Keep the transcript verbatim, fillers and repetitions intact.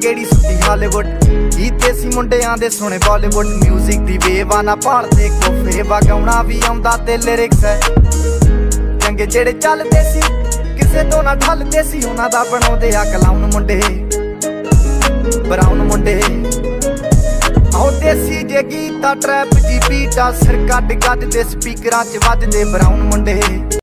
केड़ी सुटी हालीवुड ई देसी मुंडियां दे सोने बॉलीवुड म्यूजिक दी वेव ना भालदे कोफे वगाउणा भी आउंदा ते लिरिक्स है चंगे जेड़े चलदे सी किसे तो ना ढलदे सी उन्हां दा बनाउंदे आ क्लाउन मुंडे ब्राउन मुंडे आओ देसी जे गीता ट्रैप जी बीटा सिर कट कट दे स्पीकरां च वजदे ब्राउन मुंडे।